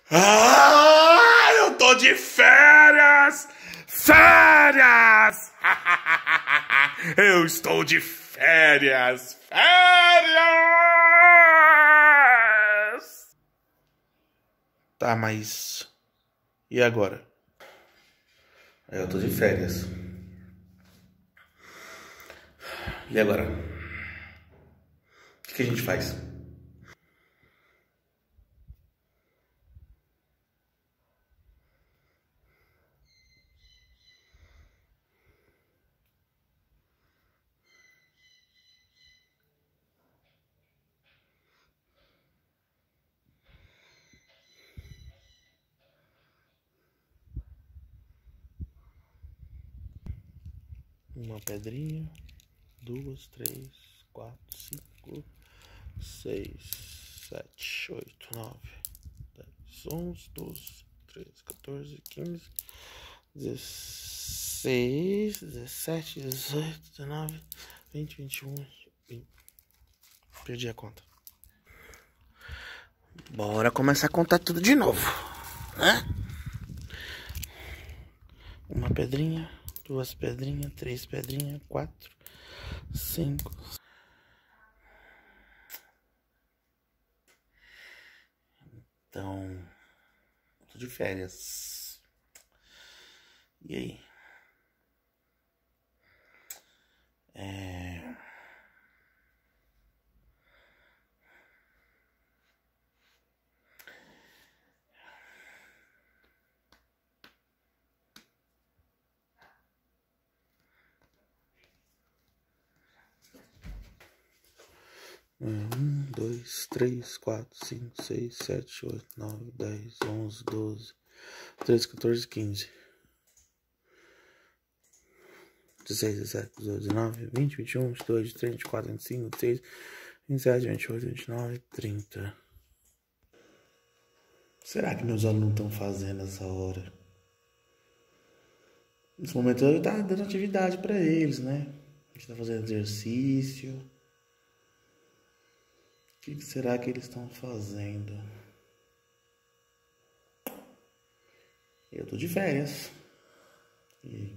Ah, eu tô de férias! Férias! Eu estou de férias! Férias! Tá, mas e agora? Eu tô de férias. E agora? O que a gente faz? Uma pedrinha, duas, três, quatro, cinco, seis, sete, oito, nove, 10, 11, 12, 13, 14, 15, 16, 17, 18, 19, 20, 21, 20. Perdi a conta. Bora começar a contar tudo de novo, né? Uma pedrinha, duas pedrinhas, três pedrinhas, quatro, cinco. Então, tô de férias. E aí? É... 2, 3, 4, 5, 6, 7, 8, 9, 10, 11, 12, 13, 14, 15, 16, 17, 18, 19, 20, 21, 22, 23, 24, 25, 26, 27, 28, 29, 30. Será que meus alunos estão fazendo essa hora? Nesse momento eu tá dando atividade para eles, né? A gente tá fazendo exercício. O que será que eles estão fazendo? Eu tô de férias. E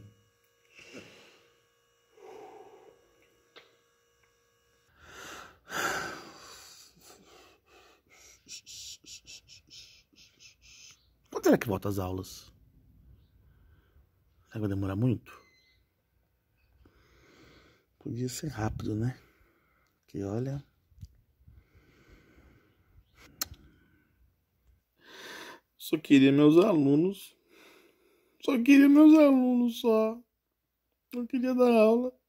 quando será que volta as aulas? Será que vai demorar muito? Podia ser rápido, né? Que olha... Só queria meus alunos. Só queria meus alunos, só. Não queria dar aula.